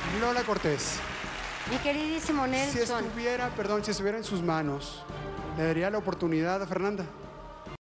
Lola Cortés. Mi queridísimo Nelson. Si estuviera en sus manos, ¿le daría la oportunidad a Fernanda?